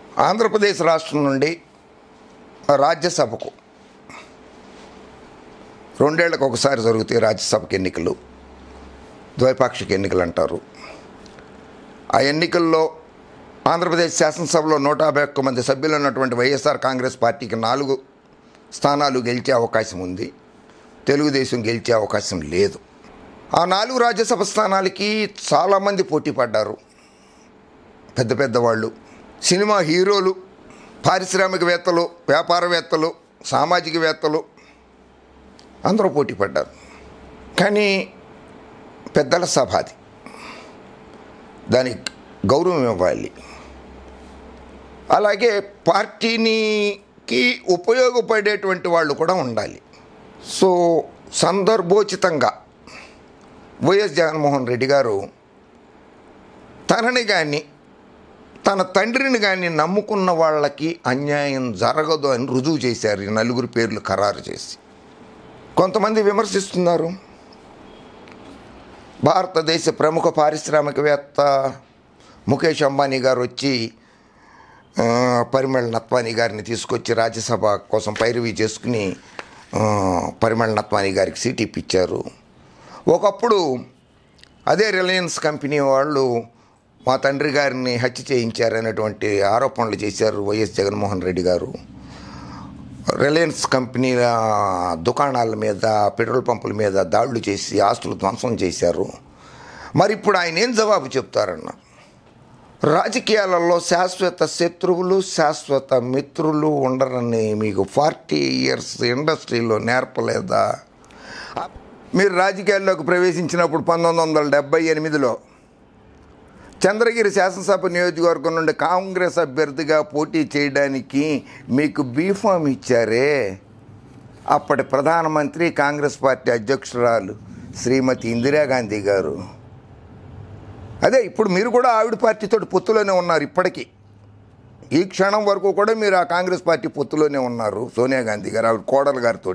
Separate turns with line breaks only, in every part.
ఆంధ్రప్రదేశ్ రాష్ట్రం నుండి రాజ్యసభకు 2 ఏళ్లకు ఒకసారి జరుగుతాయి రాజ్యసభకు ఎన్నికలు. ద్వైపాక్షిక ఎన్నికలు అంటారు. ఆ ఎన్నికల్లో ఆంధ్రప్రదేశ్ శాసనసభలో 151 మంది సభ్యులు ఉన్నటువంటి వైఎస్ఆర్ కాంగ్రెస్ పార్టీకి 4 స్థానాలు గెలిచే అవకాశం ఉంది. తెలుగుదేశం గెలిచే అవకాశం లేదు. ఆ 4 రాజ్యసభ స్థానాలకి చాలామంది పోటీ పడ్డారు. పెద్ద పెద్దవాళ్ళు, సినిమా హీరోలు, పారిశ్రామికవేత్తలు, వ్యాపారవేత్తలు, సామాజికవేత్తలు అందరూ పోటీ పడ్డారు. కానీ పెద్దల సభ అది, దానికి గౌరవం ఇవ్వాలి. అలాగే పార్టీకి ఉపయోగపడేటువంటి వాళ్ళు కూడా ఉండాలి. సో సందర్భోచితంగా వైఎస్ జగన్మోహన్ రెడ్డి గారు తనని కానీ తన తండ్రిని కానీ నమ్ముకున్న వాళ్ళకి అన్యాయం జరగదు అని రుజువు చేశారు. ఈ 4 పేర్లు ఖరారు చేసి. కొంతమంది విమర్శిస్తున్నారు, భారతదేశ ప్రముఖ పారిశ్రామికవేత్త ముఖేష్ అంబానీ గారు వచ్చి పరిమళ్ నత్వానీ గారిని తీసుకొచ్చి రాజ్యసభ కోసం పైరవీ చేసుకుని పరిమళ్ నత్వానీ గారికి సీట్ ఇప్పించారు. ఒకప్పుడు అదే రిలయన్స్ కంపెనీ వాళ్ళు మా తండ్రి గారిని హత్య చేయించారనేటువంటి ఆరోపణలు చేశారు వైఎస్ జగన్మోహన్ రెడ్డి గారు. రిలయన్స్ కంపెనీల దుకాణాల మీద, పెట్రోల్ పంపుల మీద దాడులు చేసి ఆస్తులు ధ్వంసం చేశారు. మరి ఇప్పుడు ఆయన ఏం జవాబు చెప్తారన్న? రాజకీయాలలో శాశ్వత శత్రువులు, శాశ్వత మిత్రులు ఉండరని మీకు 40 ఇయర్స్ ఇండస్ట్రీలో నేర్పలేదా? మీరు రాజకీయాల్లోకి ప్రవేశించినప్పుడు 1978లో చంద్రగిరి శాసనసభ నియోజకవర్గం నుండి కాంగ్రెస్ అభ్యర్థిగా పోటీ చేయడానికి మీకు బీఫామ్ ఇచ్చారే, అప్పటి ప్రధానమంత్రి కాంగ్రెస్ పార్టీ అధ్యక్షురాలు శ్రీమతి ఇందిరాగాంధీ గారు. అదే ఇప్పుడు మీరు కూడా ఆవిడ పార్టీతో పొత్తులోనే ఉన్నారు. ఇప్పటికీ ఈ క్షణం వరకు కూడా మీరు ఆ కాంగ్రెస్ పార్టీ పొత్తులోనే ఉన్నారు. సోనియా గాంధీ గారు ఆవిడ కోడలు గారితో,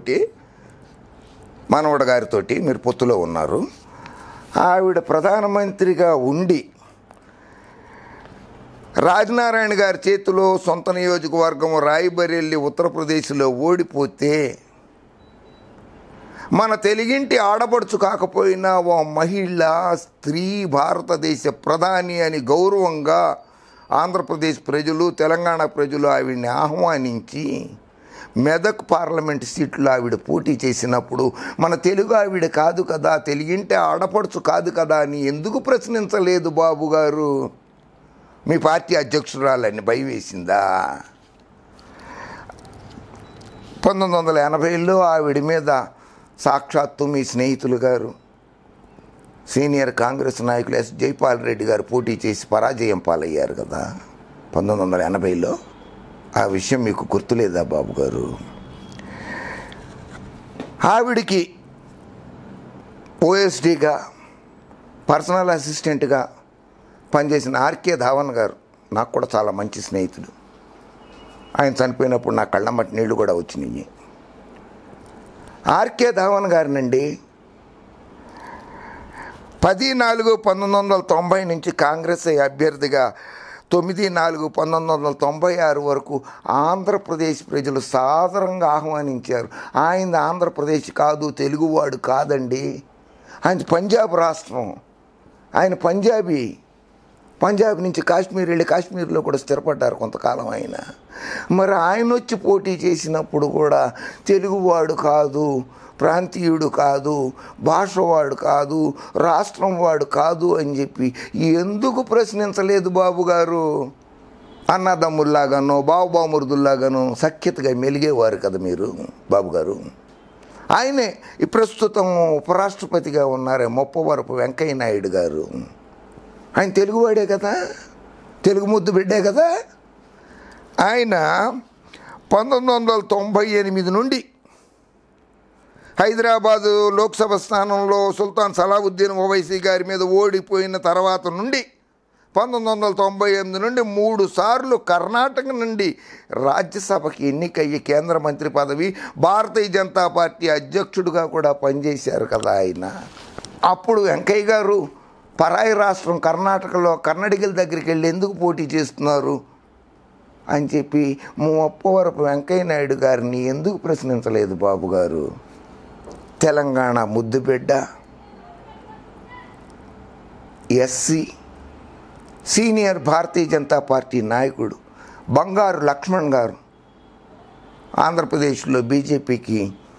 మనవడ గారితో మీరు పొత్తులో ఉన్నారు. ఆవిడ ప్రధానమంత్రిగా ఉండి రాజనారాయణ గారి చేతిలో సొంత నియోజకవర్గం రాయ్బరేలీ ఉత్తరప్రదేశ్లో ఓడిపోతే మన తెలుగింటి ఆడపడుచు కాకపోయినా ఓ మహిళ, స్త్రీ భారతదేశ ప్రధాని అని గౌరవంగా ఆంధ్రప్రదేశ్ ప్రజలు, తెలంగాణ ప్రజలు ఆవిడ్ని ఆహ్వానించి మెదక్ పార్లమెంట్ సీట్లో ఆవిడ పోటీ చేసినప్పుడు మన తెలుగు ఆవిడ కాదు కదా, తెలుగింటి ఆడపడుచు కాదు కదా అని ఎందుకు ప్రశ్నించలేదు బాబు గారు? మీ పార్టీ అధ్యక్షురాలని భయం వేసిందా? 1980లో ఆవిడ మీద సాక్షాత్తు మీ స్నేహితులు గారు, సీనియర్ కాంగ్రెస్ నాయకులు ఎస్ జైపాల్ రెడ్డి గారు పోటీ చేసి పరాజయం పాలయ్యారు కదా 1980లో. ఆ విషయం మీకు గుర్తులేదా బాబు గారు? ఆవిడికి ఓఎస్డీగా, పర్సనల్ అసిస్టెంట్గా పనిచేసిన ఆర్కే ధావన్ గారు నాకు కూడా చాలా మంచి స్నేహితుడు. ఆయన చనిపోయినప్పుడు నా కళ్ళమ్మటి నీళ్లు కూడా వచ్చినాయి. ఆర్కే ధావన్ గారినండి 10/4/1990 నుంచి కాంగ్రెస్ అభ్యర్థిగా 9/4/1996 వరకు ఆంధ్రప్రదేశ్ ప్రజలు సాదరంగా ఆహ్వానించారు. ఆయన ఆంధ్రప్రదేశ్ కాదు, తెలుగువాడు కాదండి. ఆయన పంజాబ్ రాష్ట్రం, ఆయన పంజాబ్ నుంచి కాశ్మీర్ వెళ్ళి కాశ్మీర్లో కూడా స్థిరపడ్డారు కొంతకాలం ఆయన. మరి ఆయన వచ్చి పోటీ చేసినప్పుడు కూడా తెలుగువాడు కాదు, ప్రాంతీయుడు కాదు, భాషవాడు కాదు, రాష్ట్రం వాడు కాదు అని చెప్పి ఎందుకు ప్రశ్నించలేదు బాబు గారు? అన్నదమ్ముల్లాగానో బావుబామురుదుల్లాగానో సఖ్యతగా మెలిగేవారు కదా మీరు బాబు గారు. ఆయనే ఈ ప్రస్తుతం ఉపరాష్ట్రపతిగా ఉన్నారే మొప్పవరపు వెంకయ్య నాయుడు గారు. ఆయన తెలుగువాడే కదా, తెలుగు ముద్దు బిడ్డే కదా. ఆయన 1998 నుండి హైదరాబాదు లోక్సభ స్థానంలో సుల్తాన్ సలావుద్దీన్ ఓవైసీ గారి మీద ఓడిపోయిన తర్వాత నుండి 1998 నుండి 3 సార్లు కర్ణాటక నుండి రాజ్యసభకి ఎన్నికయ్యి కేంద్ర మంత్రి పదవి, భారతీయ జనతా పార్టీ అధ్యక్షుడిగా కూడా పనిచేశారు కదా ఆయన. అప్పుడు వెంకయ్య గారు పరాయి రాష్ట్రం కర్ణాటకలో కన్నడిగల దగ్గరికి వెళ్ళి ఎందుకు పోటీ చేస్తున్నారు? అని చెప్పి ముప్పవరపు వెంకయ్య నాయుడు గారిని ఎందుకు ప్రశ్నించలేదు బాబు గారు? తెలంగాణ ముద్దుబిడ్డ, ఎస్సీ, సీనియర్ భారతీయ జనతా పార్టీ నాయకుడు బంగారు లక్ష్మణ్ గారు ఆంధ్రప్రదేశ్లో బీజేపీకి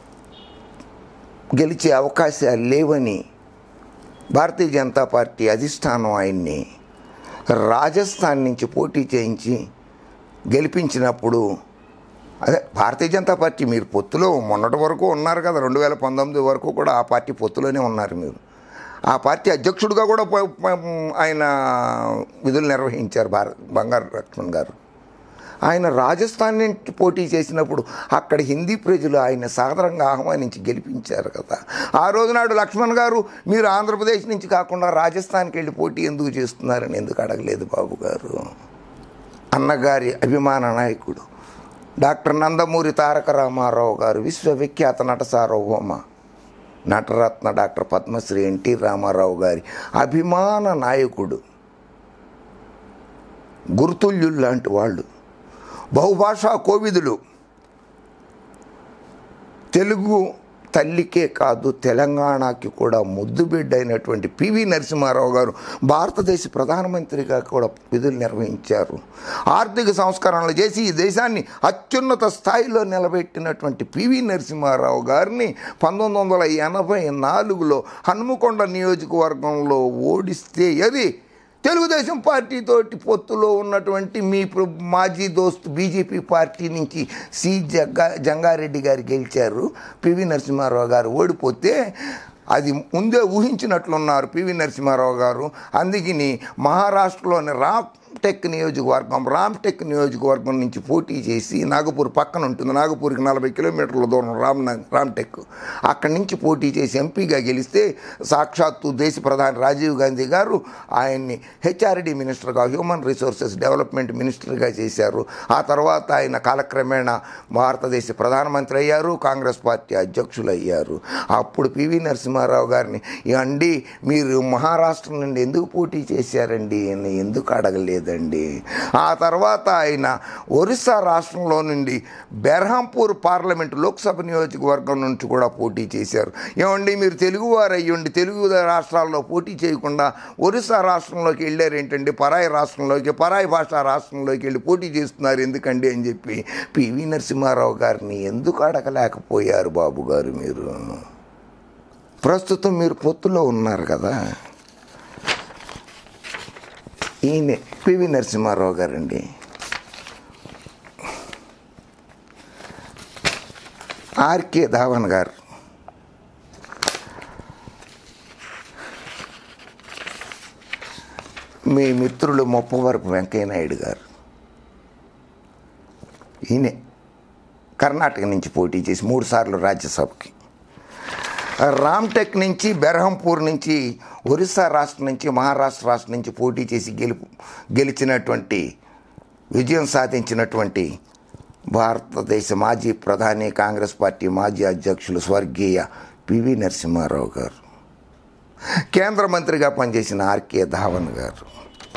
గెలిచే అవకాశాలు లేవని భారతీయ జనతా పార్టీ అధిష్టానం ఆయన్ని రాజస్థాన్ నుంచి పోటీ చేయించి గెలిపించినప్పుడు, అదే భారతీయ జనతా పార్టీ మీరు పొత్తులో మొన్నటి వరకు ఉన్నారు కదా, 2019 వరకు కూడా ఆ పార్టీ పొత్తులోనే ఉన్నారు మీరు. ఆ పార్టీ అధ్యక్షుడిగా కూడా ఆయన విధులు నిర్వహించారు బంగారు లక్ష్మణ్ గారు. ఆయన రాజస్థాన్ నుంచి పోటీ చేసినప్పుడు అక్కడ హిందీ ప్రజలు ఆయన సాదరంగా ఆహ్వానించి గెలిపించారు కదా. ఆ రోజునాడు లక్ష్మణ్ గారు మీరు ఆంధ్రప్రదేశ్ నుంచి కాకుండా రాజస్థాన్కి వెళ్ళి పోటీ ఎందుకు చేస్తున్నారని ఎందుకు అడగలేదు బాబు గారు? అన్నగారి అభిమాన నాయకుడు డాక్టర్ నందమూరి తారక రామారావు గారు, విశ్వవిఖ్యాత నట సార్వభౌమ నటరత్న డాక్టర్ పద్మశ్రీ ఎన్టీ రామారావు గారి అభిమాన నాయకుడు, గుర్తుల్యులు లాంటి వాళ్ళు, బహుభాషా కోవిదులు, తెలుగు తల్లికే కాదు తెలంగాణకి కూడా ముద్దుబిడ్డ అయినటువంటి పివి నరసింహారావు గారు భారతదేశ ప్రధానమంత్రిగా కూడా విధులు నిర్వహించారు. ఆర్థిక సంస్కరణలు చేసి ఈ దేశాన్ని అత్యున్నత స్థాయిలో నిలబెట్టినటువంటి పివి నరసింహారావు గారిని 1984లో హన్మకొండ నియోజకవర్గంలో ఓడిస్తే అది తెలుగుదేశం పార్టీతోటి పొత్తులో ఉన్నటువంటి మీ మాజీ దోస్తు బీజేపీ పార్టీ నుంచి జంగారెడ్డి గారు గెలిచారు. పివి నరసింహారావు గారు ఓడిపోతే అది ముందే ఊహించినట్లున్నారు పివి నరసింహారావు గారు. అందుకని మహారాష్ట్రలోని రామ్టెక్ నియోజకవర్గం నుంచి పోటీ చేసి, నాగపూర్ పక్కన ఉంటుంది, నాగపూర్కి 40 కిలోమీటర్ల దూరం రామ్టెక్, అక్కడి నుంచి పోటీ చేసి ఎంపీగా గెలిస్తే సాక్షాత్తు దేశ ప్రధాని రాజీవ్ గాంధీ గారు ఆయన్ని హెచ్ఆర్డి మినిస్టర్గా, హ్యూమన్ రిసోర్సెస్ డెవలప్మెంట్ మినిస్టర్గా చేశారు. ఆ తర్వాత ఆయన కాలక్రమేణా భారతదేశ ప్రధానమంత్రి అయ్యారు, కాంగ్రెస్ పార్టీ అధ్యక్షులు అయ్యారు. అప్పుడు పివి నరసింహారావు గారిని అండి మీరు మహారాష్ట్ర నుండి ఎందుకు పోటీ చేశారండి అని ఎందుకు అడగలేదండి? ఆ తర్వాత ఆయన ఒరిస్సా రాష్ట్రంలో నుండి బెర్హాంపూర్ పార్లమెంటు లోక్సభ నియోజకవర్గం నుంచి కూడా పోటీ చేశారు. ఏమండి మీరు తెలుగువారు అయ్యండి తెలుగు రాష్ట్రాల్లో పోటీ చేయకుండా ఒరిస్సా రాష్ట్రంలోకి వెళ్ళారేంటండి, పరాయి రాష్ట్రంలోకి, పరాయి భాషా రాష్ట్రంలోకి వెళ్ళి పోటీ చేస్తున్నారు ఎందుకండి అని చెప్పి పివి నరసింహారావు గారిని ఎందుకు అడగలేకపోయారు బాబు గారు మీరు? ప్రస్తుతం మీరు పొత్తులో ఉన్నారు కదా. ఈయన పివి నరసింహారావు గారండి. ఆర్కే ధావన్ గారు, మీ మిత్రులు ముప్పవరపు వెంకయ్య నాయుడు గారు, ఈయనే కర్ణాటక నుంచి పోటీ చేసి 3 సార్లు రాజ్యసభకి, రామ్టెక్ నుంచి, బెర్హంపూర్ నుంచి, ఒరిస్సా రాష్ట్రం నుంచి, మహారాష్ట్ర రాష్ట్రం నుంచి పోటీ చేసి గెలిచినటువంటి, విజయం సాధించినటువంటి భారతదేశ మాజీ ప్రధాని, కాంగ్రెస్ పార్టీ మాజీ అధ్యక్షులు స్వర్గీయ పివి నరసింహారావు గారు, కేంద్ర మంత్రిగా పనిచేసిన ఆర్కే ధావన్ గారు,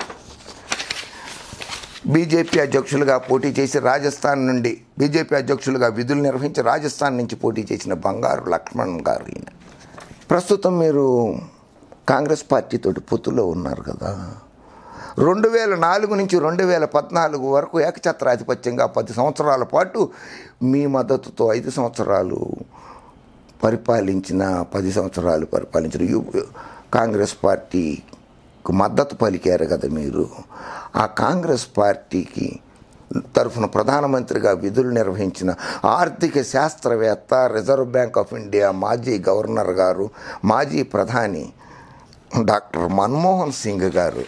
బీజేపీ అధ్యక్షులుగా పోటీ చేసి రాజస్థాన్ నుండి బీజేపీ అధ్యక్షులుగా విధులు నిర్వహించి రాజస్థాన్ నుంచి పోటీ చేసిన బంగారు లక్ష్మణ్ గారు. ఈయన ప్రస్తుతం మీరు కాంగ్రెస్ పార్టీతోటి పొత్తులో ఉన్నారు కదా. 2004 నుంచి 2014 వరకు ఏకఛత్రాధిపత్యంగా 10 సంవత్సరాల పాటు మీ మద్దతుతో 5 సంవత్సరాలు పరిపాలించిన, 10 సంవత్సరాలు పరిపాలించిన కాంగ్రెస్ పార్టీకి మద్దతు పలికారు కదా మీరు. ఆ కాంగ్రెస్ పార్టీకి తరఫున ప్రధానమంత్రిగా విధులు నిర్వహించిన ఆర్థిక శాస్త్రవేత్త, రిజర్వ్ బ్యాంక్ ఆఫ్ ఇండియా మాజీ గవర్నర్ గారు, మాజీ ప్రధాని డాక్టర్ మన్మోహన్ సింగ్ గారు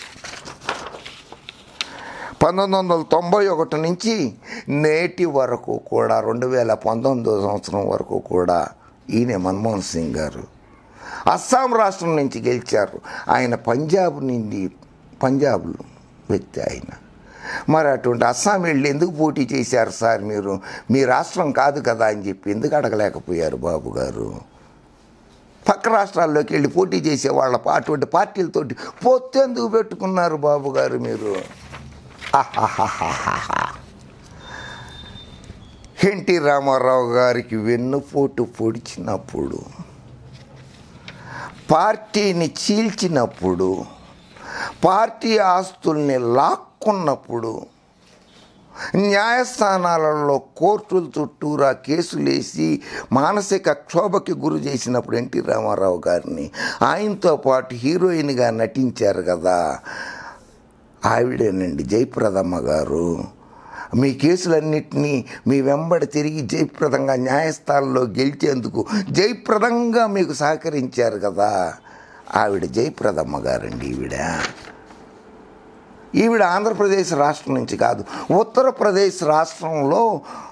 1991 నుంచి నేటి వరకు కూడా 2019 సంవత్సరం వరకు కూడా ఈయన మన్మోహన్ సింగ్ గారు అస్సాం రాష్ట్రం నుంచి గెలిచారు. ఆయన పంజాబ్ వ్యక్తి ఆయన. మరి అటువంటి అస్సాం వెళ్ళి ఎందుకు పోటీ చేశారు సార్ మీరు? మీ రాష్ట్రం కాదు కదా అని చెప్పి ఎందుకు అడగలేకపోయారు బాబు గారు? పక్క రాష్ట్రాల్లోకి వెళ్ళి పోటీ చేసే వాళ్ళ అటువంటి పార్టీలతోటి పొత్తు ఎందుకు పెట్టుకున్నారు బాబు గారు మీరు? ఎన్టీ రామారావు గారికి వెన్నుపోటు పొడిచినప్పుడు, పార్టీని చీల్చినప్పుడు, పార్టీ ఆస్తుల్ని లాక్కున్నప్పుడు, న్యాయస్థానాలలో కోర్టుల చుట్టూరా కేసులేసి మానసిక క్షోభకి గురి చేసినప్పుడు ఎన్టీ రామారావు గారిని ఆయనతో పాటు హీరోయిన్గా నటించారు కదా, ఆవిడేనండి జయప్రదమ్మ గారు. మీ కేసులన్నింటినీ మీ వెంబడి తిరిగి జయప్రదంగా న్యాయస్థానంలో గెలిచేందుకు జయప్రదంగా మీకు సహకరించారు కదా, ఆవిడ జయప్రదమ్మ గారండి. ఈవిడ ఆంధ్రప్రదేశ్ రాష్ట్రం నుంచి కాదు, ఉత్తరప్రదేశ్ రాష్ట్రంలో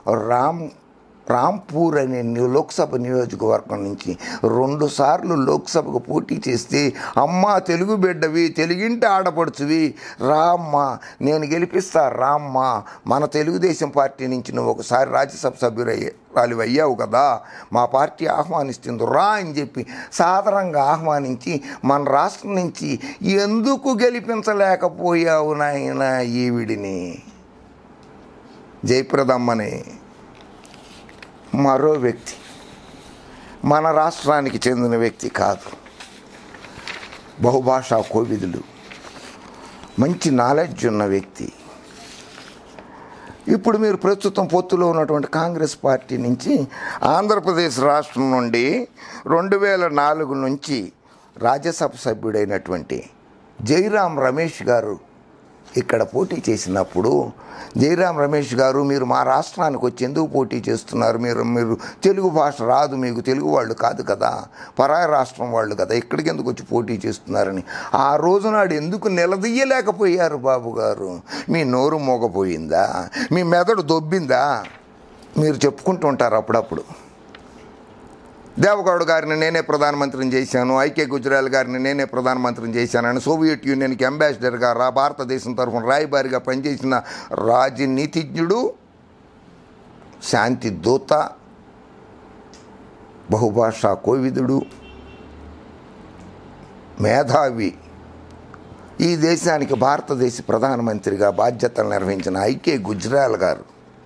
రాంపూర్ అనే లోక్సభ నియోజకవర్గం నుంచి 2 సార్లు లోక్సభకు పోటీ చేస్తే, అమ్మా తెలుగు బిడ్డవి, తెలుగింటి ఆడపడుచువి, రామ్మా నేను గెలిపిస్తా, రామ్మా మన తెలుగుదేశం పార్టీ నుంచి నువ్వు ఒకసారి రాజ్యసభ సభ్యురాలు అయ్యావు కదా, మా పార్టీ ఆహ్వానిస్తుంది రా అని చెప్పి సాధారణంగా ఆహ్వానించి మన రాష్ట్రం నుంచి ఎందుకు గెలిపించలేకపోయావు నాయన ఈవిడిని, జయప్రదమ్మని? మరో వ్యక్తి, మన రాష్ట్రానికి చెందిన వ్యక్తి కాదు, బహుభాషా కోవిదులు, మంచి నాలెడ్జ్ ఉన్న వ్యక్తి. ఇప్పుడు మీరు ప్రస్తుతం పొత్తులో ఉన్నటువంటి కాంగ్రెస్ పార్టీ నుంచి ఆంధ్రప్రదేశ్ రాష్ట్రం నుండి 2004 నుంచి రాజ్యసభ సభ్యుడైనటువంటి జైరాం రమేష్ గారు ఇక్కడ పోటీ చేసినప్పుడు, జైరాం రమేష్ గారు మీరు మా రాష్ట్రానికి వచ్చి ఎందుకు పోటీ చేస్తున్నారు, మీరు తెలుగు భాష రాదు, మీకు తెలుగు వాళ్ళు కాదు కదా, పరాయ రాష్ట్రం వాళ్ళు కదా, ఇక్కడికి ఎందుకు వచ్చి పోటీ చేస్తున్నారని ఆ రోజునాడు ఎందుకు నిలదీయలేకపోయారు బాబు గారు? మీ నోరు మోగపోయిందా, మీ మెదడు దొబ్బిందా? మీరు చెప్పుకుంటూ ఉంటారు అప్పుడప్పుడు, దేవగౌడ గారిని నేనే ప్రధానమంత్రిని చేశాను, ఐకే గుజరాల్ గారిని నేనే ప్రధానమంత్రిని చేశానని, సోవియట్ యూనియన్కి అంబాసిడర్గా భారతదేశం తరఫున రాయబారిగా పనిచేసిన రాజనీతిజ్ఞుడు, శాంతి దూత, బహుభాషా కోవిదుడు, మేధావి, ఈ దేశానికి భారతదేశ ప్రధానమంత్రిగా బాధ్యతలు నిర్వహించిన ఐకే గుజరాల్ గారు,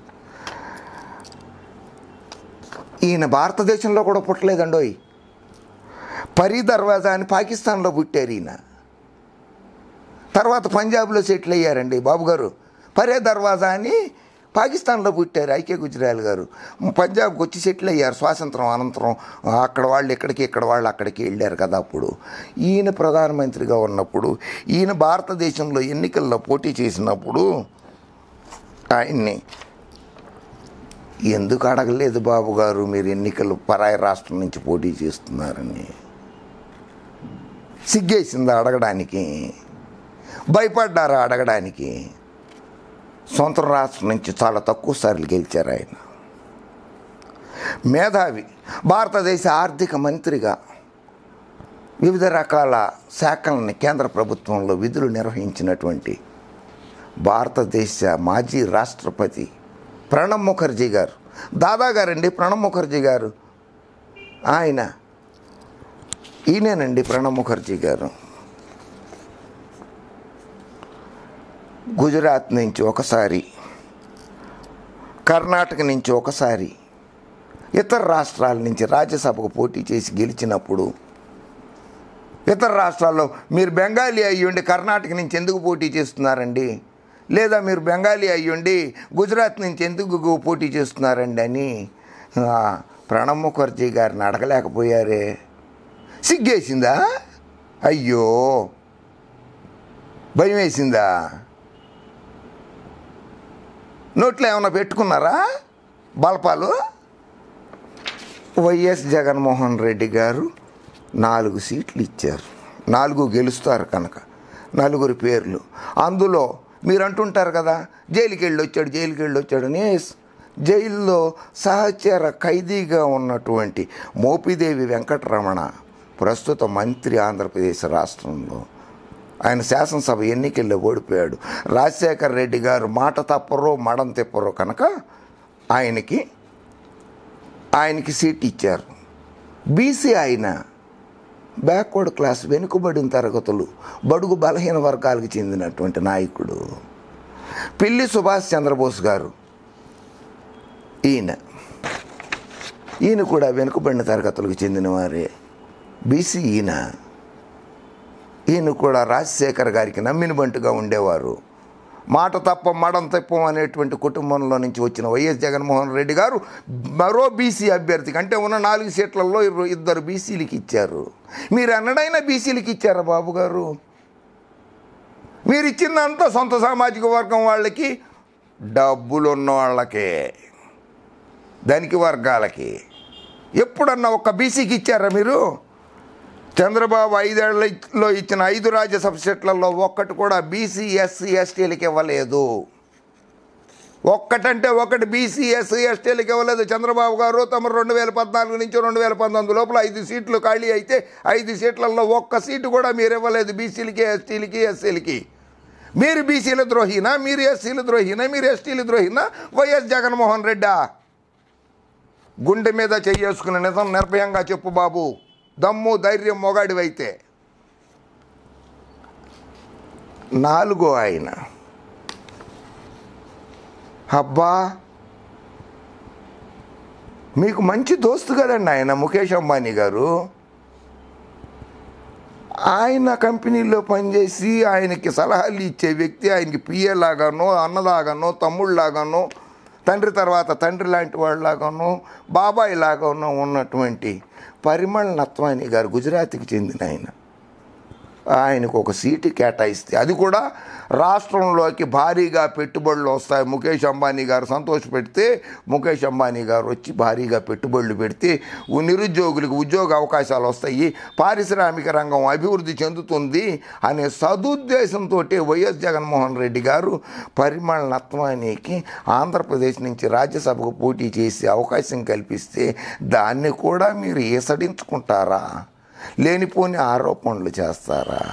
ఈయన భారతదేశంలో కూడా పుట్టలేదండోయ్, పరీ దర్వాజా అని పాకిస్తాన్లో పుట్టారు ఈయన. తర్వాత పంజాబ్లో సెటిల్ అయ్యారండి బాబు గారు. పరే దర్వాజా అని పాకిస్తాన్లో పుట్టారు ఐకే గుజరాల్ గారు, పంజాబ్కి వచ్చి సెటిల్ అయ్యారు స్వాతంత్రం అనంతరం. అక్కడ వాళ్ళు ఇక్కడికి, ఇక్కడ వాళ్ళు అక్కడికి వెళ్ళారు కదా. అప్పుడు ఈయన ప్రధానమంత్రిగా ఉన్నప్పుడు, ఈయన భారతదేశంలో ఎన్నికల్లో పోటీ చేసినప్పుడు ఆయన్ని ఎందుకు అడగలేదు బాబు గారు మీరు ఎన్నికలు పరాయి రాష్ట్రం నుంచి పోటీ చేస్తున్నారని? సిగ్గేసిందా అడగడానికి? భయపడ్డారా అడగడానికి? సొంత రాష్ట్రం నుంచి చాలా తక్కువ సార్లు గెలిచారు ఆయన. మేధావి, భారతదేశ ఆర్థిక మంత్రిగా వివిధ రకాల శాఖలని కేంద్ర ప్రభుత్వంలో విధులు నిర్వహించినటువంటి భారతదేశ మాజీ రాష్ట్రపతి ప్రణబ్ ముఖర్జీ గారు, దాదా గారండి ప్రణబ్ ముఖర్జీ గారు, ఈయనేనండి ప్రణబ్ ముఖర్జీ గారు. గుజరాత్ నుంచి ఒకసారి, కర్ణాటక నుంచి ఒకసారి, ఇతర రాష్ట్రాల నుంచి రాజ్యసభకు పోటీ చేసి గెలిచినప్పుడు, ఇతర రాష్ట్రాల్లో మీరు బెంగాలీ అయ్యుండి కర్ణాటక నుంచి ఎందుకు పోటీ చేస్తున్నారండి, లేదా మీరు బెంగాలీ అయ్యుండి గుజరాత్ నుంచి ఎందుకు పోటీ చేస్తున్నారండి అని ప్రణబ్ ముఖర్జీ గారిని అడగలేకపోయారే? సిగ్గేసిందా? అయ్యో భయం వేసిందా? నోట్లో ఏమైనా పెట్టుకున్నారా బలపాలు? వైఎస్ జగన్మోహన్ రెడ్డి గారు 4 సీట్లు ఇచ్చారు, 4 గెలుస్తారు కనుక 4 పేర్లు. అందులో మీరు అంటుంటారు కదా జైలుకి వెళ్ళి వచ్చాడని. జైల్లో సహచర ఖైదీగా ఉన్నటువంటి మోపిదేవి వెంకటరమణ ప్రస్తుత మంత్రి ఆంధ్రప్రదేశ్ రాష్ట్రంలో. ఆయన శాసనసభ ఎన్నికల్లో ఓడిపోయాడు. రాజశేఖర్ రెడ్డి గారు మాట తప్పరో మడం తిప్పరో కనుక ఆయనకి సీట్ ఇచ్చారు. బీసీ ఆయన, బ్యాక్వర్డ్ క్లాస్, వెనుకబడిన తరగతులు, బడుగు బలహీన వర్గాలకు చెందినటువంటి నాయకుడు. పిల్లి సుభాష్ చంద్రబోస్ గారు ఈయన కూడా వెనుకబడిన తరగతులకు చెందినవారే, బీసీ. ఈయన కూడా రాజశేఖర్ గారికి నమ్మిన బంటుగా ఉండేవారు. మాట తప్ప మడం తప్పం అనేటువంటి కుటుంబంలో నుంచి వచ్చిన వైఎస్ జగన్మోహన్ రెడ్డి గారు మరో బీసీ అభ్యర్థికి, అంటే ఉన్న 4 సీట్లలో 2 బీసీలకి ఇచ్చారు. మీరు అన్నడైనా బీసీలకి ఇచ్చారా బాబు గారు? మీరు ఇచ్చిందంతా సొంత సామాజిక వర్గం వాళ్ళకి, డబ్బులున్న వాళ్ళకే, ధనిక వర్గాలకి. ఎప్పుడన్నా ఒక్క బీసీకి ఇచ్చారా మీరు? చంద్రబాబు 5 ఏళ్లలో ఇచ్చిన 5 రాజ్యసభ సీట్లలో ఒక్కటి కూడా బీసీ ఎస్సీ ఎస్టీలకు ఇవ్వలేదు. ఒక్కటంటే ఒకటి బీసీ ఎస్సీ ఎస్టీలకు ఇవ్వలేదు చంద్రబాబు గారు. తమ 2014 నుంచి 2019 లోపల 5 సీట్లు ఖాళీ అయితే 5 సీట్లలో ఒక్క సీటు కూడా మీరు ఇవ్వలేదు బీసీలకి, ఎస్టీలకి, ఎస్సీలకి. మీరు బీసీల ద్రోహినా? మీరు ఎస్సీల ద్రోహినా? మీరు ఎస్టీల ద్రోహినా? వైఎస్ జగన్మోహన్ రెడ్డా? గుండె మీద చేసుకున్న నిజం నిర్భయంగా చెప్పు బాబు, దమ్ము ధైర్యం మొగాడివైతే. 4 ఆయన, అబ్బా మీకు మంచి దోస్తు కదండి ఆయన, ముఖేష్ అంబానీ గారు. ఆయన కంపెనీలో పనిచేసి ఆయనకి సలహాలు ఇచ్చే వ్యక్తి, ఆయనకి పిఏ లాగానో, అన్నలాగానో, తమ్ముళ్ళలాగానో, తండ్రి తర్వాత తండ్రి లాంటి వాళ్ళలాగానో, బాబాయ్ లాగానో ఉన్నటువంటి పరిమళ్ నత్వానీ గారు, గుజరాత్కి చెందిన ఆయనకు ఒక సీటు కేటాయిస్తే, అది కూడా రాష్ట్రంలోకి భారీగా పెట్టుబడులు వస్తాయి. ముఖేష్ అంబానీ గారు సంతోషపెడితే, ముఖేష్ అంబానీ గారు వచ్చి భారీగా పెట్టుబడులు పెడితే నిరుద్యోగులకు ఉద్యోగ అవకాశాలు వస్తాయి, పారిశ్రామిక రంగం అభివృద్ధి చెందుతుంది అనే సదుద్దేశంతో వైఎస్ జగన్మోహన్ రెడ్డి గారు పరిమళ్ నత్వానీకి ఆంధ్రప్రదేశ్ నుంచి రాజ్యసభకు పోటీ చేసే అవకాశం కల్పిస్తే దాన్ని కూడా మీరు ఈసడించుకుంటారా? లేనిపోని ఆరోపణలు చేస్తారా?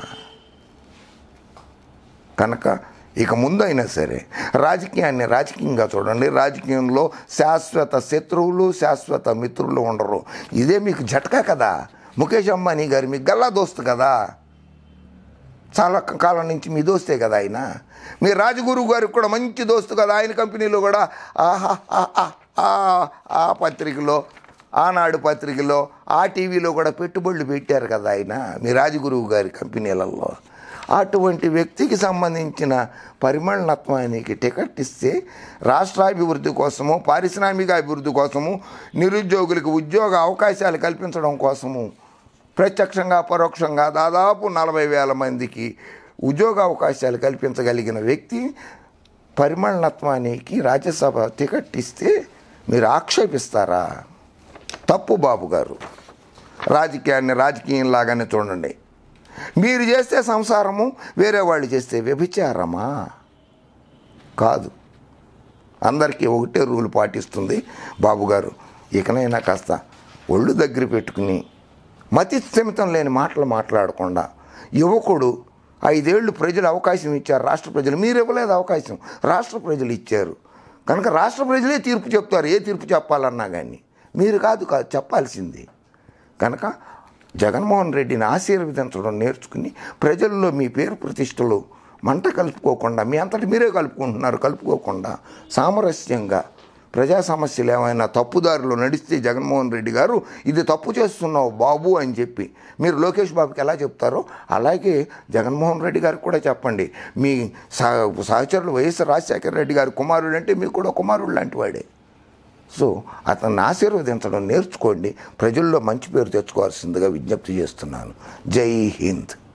కనుక ఇక ముందైనా సరే రాజకీయాన్ని రాజకీయంగా చూడండి. రాజకీయంలో శాశ్వత శత్రువులు, శాశ్వత మిత్రులు ఉండరు. ఇదే మీకు జట్కా కదా. ముఖేష్ అంబానీ గారు మీకు గల్లా దోస్తు కదా, చాలా కాలం నుంచి మీ దోస్తే కదా ఆయన. మీ రాజగురు గారికి కూడా మంచి దోస్తు కదా. ఆయన కంపెనీలో కూడా ఆ పత్రికలో, ఆనాడు పత్రికలో, ఆ టీవీలో కూడా పెట్టుబడులు పెట్టారు కదా ఆయన, మీ రాజగురువు గారి కంపెనీలలో. అటువంటి వ్యక్తికి సంబంధించిన పరిమళ్ నత్వానీకి టికెట్ ఇస్తే రాష్ట్రాభివృద్ధి కోసము, పారిశ్రామిక అభివృద్ధి కోసము, నిరుద్యోగులకు ఉద్యోగ అవకాశాలు కల్పించడం కోసము ప్రత్యక్షంగా పరోక్షంగా దాదాపు 40,000 మందికి ఉద్యోగ అవకాశాలు కల్పించగలిగిన వ్యక్తి పరిమళ్ నత్వానీకి రాజ్యసభ టికెట్ ఇస్తే మీరు ఆక్షేపిస్తారా? తప్పు బాబు గారు. రాజకీయాన్ని రాజకీయంలాగానే చూడండి. మీరు చేస్తే సంసారము, వేరే వాళ్ళు చేస్తే వ్యభిచారమా? కాదు. అందరికీ ఒకటే రూల్ పాటిస్తుంది బాబుగారు. ఇకనైనా కాస్త ఒళ్ళు దగ్గర పెట్టుకుని మతి స్థిమితం లేని మాటలు మాట్లాడకుండా, యువకుడు 5 ఏళ్ళు ప్రజలు అవకాశం ఇచ్చారు, రాష్ట్ర ప్రజలు. మీరు ఇవ్వలేదు అవకాశం, రాష్ట్ర ప్రజలు ఇచ్చారు. కనుక రాష్ట్ర ప్రజలే తీర్పు చెప్తారు, ఏ తీర్పు చెప్పాలన్నా కానీ. మీరు కాదు చెప్పాల్సింది. కనుక జగన్మోహన్ రెడ్డిని ఆశీర్వదించడం నేర్చుకుని ప్రజల్లో మీ పేరు ప్రతిష్టలు మంట కలుపుకోకుండా, మీ అంతటి మీరే కలుపుకోకుండా సామరస్యంగా ప్రజా సమస్యలు ఏమైనా తప్పుదారిలో నడిస్తే జగన్మోహన్ రెడ్డి గారు ఇది తప్పు చేస్తున్నావు బాబు అని చెప్పి మీరు లోకేష్ బాబుకి ఎలా చెప్తారో అలాగే జగన్మోహన్ రెడ్డి గారికి కూడా చెప్పండి. మీ సహచరులు వైఎస్ రాజశేఖర రెడ్డి గారి కుమారుడు అంటే మీకు కూడా కుమారుడు లాంటి వాడే. సో అతన్ని ఆశీర్వదించడం నేర్చుకోండి. ప్రజల్లో మంచి పేరు తెచ్చుకోవాల్సిందిగా విజ్ఞప్తి చేస్తున్నాను. జై హింద్.